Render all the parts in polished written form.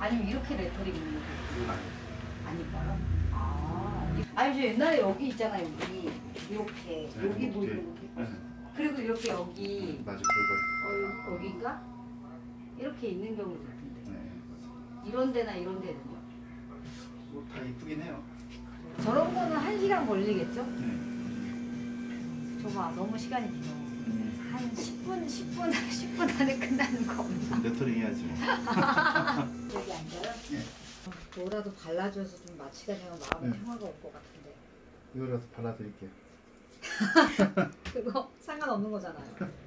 아니면 이렇게 레터링 있는 거? 이건 안 이뻐요? 아니 저 옛날에 여기 있잖아요. 여기 이렇게 네, 여기 이렇게. 보이는 거. 네. 그리고 이렇게 여기 맞아 그거. 여기가 이렇게 있는 경우도 있던데. 네 맞아. 이런 데나 이런 데는요? 뭐 다 이쁘긴 해요. 저런 거는 1시간 걸리겠죠? 네. 저봐 너무 시간이 길어. 한 10분 안에 끝나는 거 없나? 레터링 해야지. 여기 앉아요? 네. 뭐라도 발라줘서 좀 마취가 되면 마음에 네. 평화가 올 것 같은데. 이거라도 발라드릴게요. 그거 상관없는 거잖아요.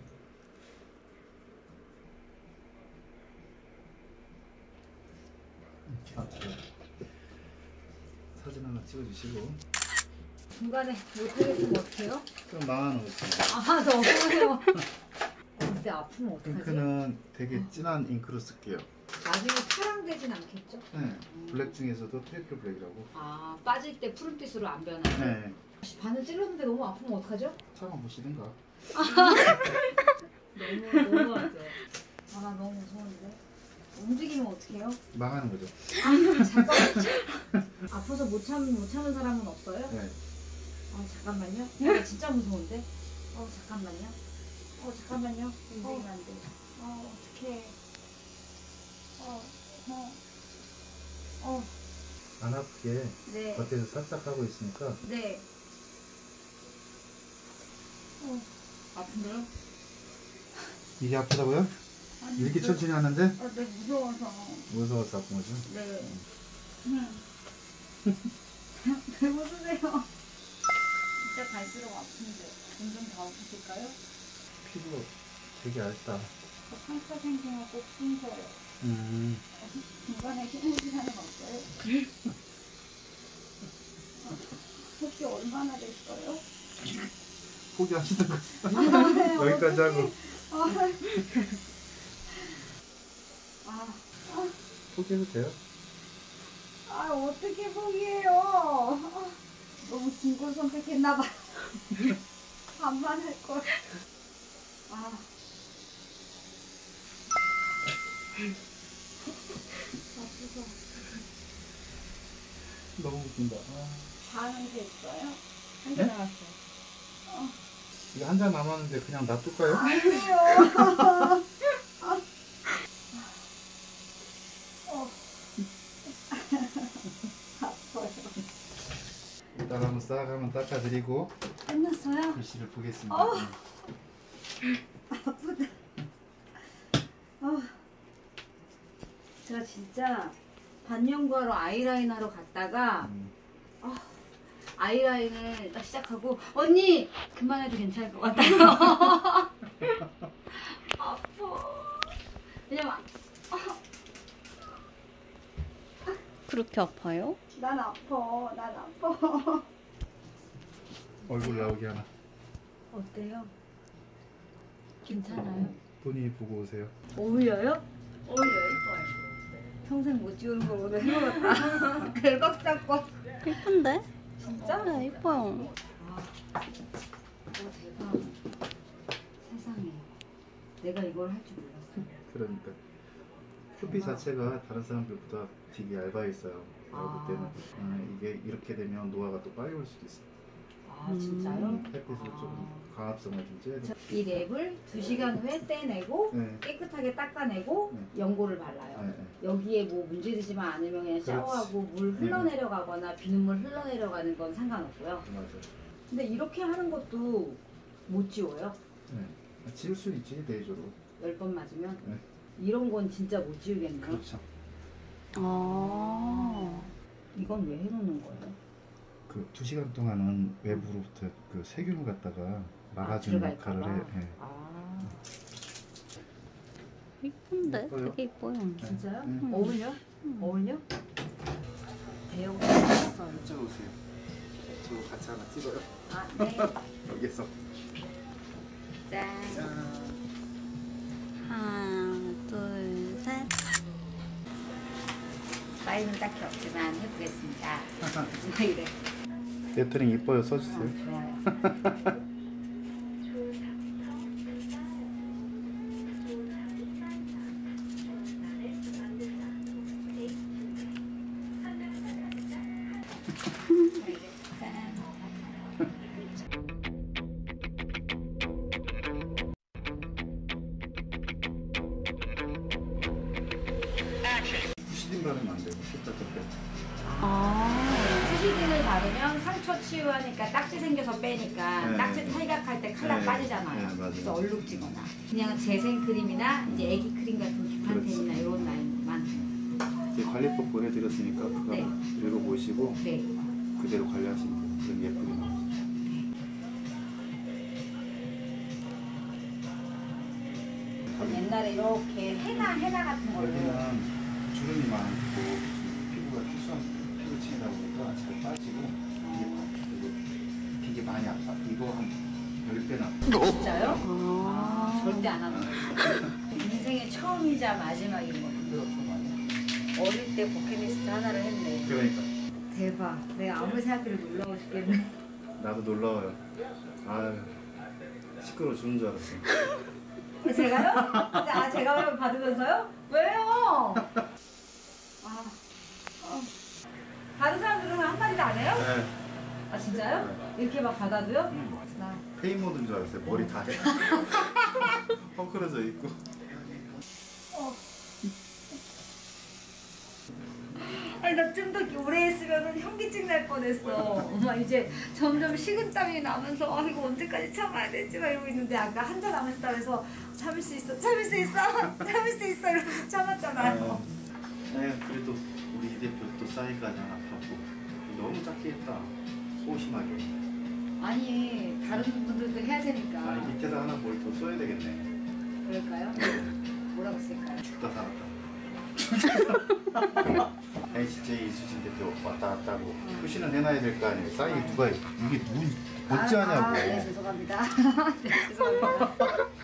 사진 하나 찍어주시고. 중간에 못하겠으면 어떡해요? 그럼 망하는 거지. 저 어떡해요? 근데 아프면 어떡하지? 잉크는 되게 진한 잉크로 쓸게요. 나중에 파랑되진 않겠죠? 네. 블랙 중에서도 트리플 블랙이라고. 빠질 때 푸른빛으로 안 변하요? 네. 바늘 찔렀는데 너무 아프면 어떡하죠? 차가 보시든가. 너무 하죠. 나 너무 무서운데. 움직이면 어떡해요? 망하는 거죠. 잠깐. 아파서 못 참는 사람은 없어요? 네. 잠깐만요. 나 진짜 무서운데. 잠깐만요. 잠깐만요. 움직이면 안 돼. 어떡해. 안 아프게 네. 겉에서 살짝 하고 있으니까. 네. 아픈데요? 이게 아프다고요? 이렇게 천천히 하는데? 네, 무서워서. 무서워서 아픈 거죠? 네. 왜 웃으세요? 진짜 갈수록 아픈데. 점점 더 아프실까요? 피부 되게 얇다. 상처 생기면 꼭 숨겨요. 중간에 쉬는 시간은 없어요? 혹시 얼마나 됐어요? 포기하시는 거. 네, 여기까지 하고. 포기해도 돼요? 어떻게 포기해요? 너무 긴 걸 선택했나봐. 반만 할걸. 아프다. 너무 웃긴다. 반은 됐어요? 한 네? 개 남았어요. 이거 한 잔 남았는데 그냥 놔둘까요? 아니에요. 아파요. 이따가 한번 싹 한번 닦아드리고 끝났어요? 글씨를 보겠습니다. 아프다. 제가 진짜 반영구하러 아이라인하러 갔다가 아이라인을 딱 시작하고 언니! 그만해도 괜찮을 것 같아요. 아파. 왜냐면 그렇게 아파요? 난 아파. 얼굴 나오게 하나. 어때요? 괜찮아요? 본인이 보고 오세요. 어울려요? 어울려요. 평생 못 지우는 걸 오늘 해먹었다. 대박 사건. 예쁜데? 진짜? 네, 예뻐요. 대박. 세상에. 내가 이걸 할 줄 몰랐어. 그러니까 표피 자체가 다른 사람들보다 되게 얇아 있어요. 내가 볼 때는 이게 이렇게 되면 노화가 또 빨리 올 수도 있어요. 진짜요? 햇빛을 조금 광합성을 좀 쬐야 돼. 이 랩을 2시간 후에 떼내고 네. 깨끗하게 닦아내고 연고를 발라요. 네. 여기에 뭐 문제되지만 않으면 그냥 샤워하고 물 흘러내려가거나 비눗물 흘러내려가는 건 상관없고요. 맞아요. 근데 이렇게 하는 것도 못 지워요. 네. 지울 수 있지 대조로. 10번 맞으면? 네. 이런 건 진짜 못 지우겠네요. 그렇죠. 이건 왜 해놓는 거예요? 그 2시간 동안은 외부로부터 그 세균을 갖다가 막아주는 역할을 해. 네. 예쁜데? 예뻐요? 되게 예뻐요. 진짜요? 네. 어울려? 어울려? 대형 했어요. 이쪽 오세요. 저 같이 하나 찍어요. 네. 여기서. 짠. 짠. 하나, 둘, 셋. 사인은 딱히 없지만 해보겠습니다. 이래. 레터링 이뻐요. 써주세요. 좋아요. 바르면 안 되고 색깔 좀 빼고. 수시딘을 바르면 상처 치유하니까 딱지 생겨서 빼니까 네. 딱지 탈각할 때 칼날 네. 빠지잖아요. 네, 맞아요. 그래서 얼룩지거나 그냥 재생 크림이나 이제 애기 크림 같은 기판템이나 이런 라인만. 이제 관리법 보내드렸으니까 그거 네. 읽어보시고 네. 그대로 관리하시면 돼요. 그럼 예쁘게 나와요. 옛날에 이렇게 해나 같은 걸로. 여기는 주름이 많고 피부가 특수한 피부층이다 보니까 잘 빠지고 되게 많이 아파. 이거 한 10배나. 진짜요? 아. 절대 안 하는 거예요. 인생의 처음이자 마지막인 거. 어릴 때 버킷리스트 하나를 했네. 그러니까 대박. 내가 아무리 생각해도 놀라워 죽겠네. 나도 놀라워요. 아유 시끄러워 죽는 줄 알았어. 제가요? 아, 제가 받으면서요? 왜요? 아, 다른 사람들은 한마디도 안 해요? 네. 아, 진짜요? 이렇게 막 받아도요? 나. 페이모드인 줄 알았어요. 머리 다 해. 헝클어져 있고. 아니, 나 좀 더 오래 했으면 현기증 날 뻔했어. 엄마 이제 점점 식은땀이 나면서 아, 이거 언제까지 참아야 되지? 막 이러고 있는데 아까 한잔 남았다 해서 참을 수 있어, 참을 수 있어, 참을 수 있어 이러면서 참았잖아요. 네, 그래도 우리 이 대표 또 사이까지 하나 받고 너무 작게 했다. 소심하게. 아니, 다른 분들도 해야 되니까. 아니 밑에다 하나 뭘 더 써야 되겠네. 그럴까요? 뭐라고 쓸까요? 죽다 살았다. NCJ 이수진 대표 왔다 갔다 하고 표시는 해놔야 될 거 아니에요. 사이 누가 이게 누구 어찌하냐고. 네, 죄송합니다. 네, 죄송합니다.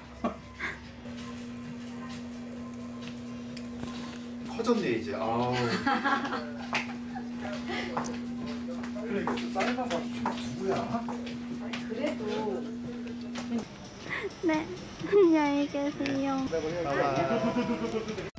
커졌네 이제. 아우. 그러니까 쌀만 봐도 누구야? 그래도 네. 안녕히 계세요. 봐봐.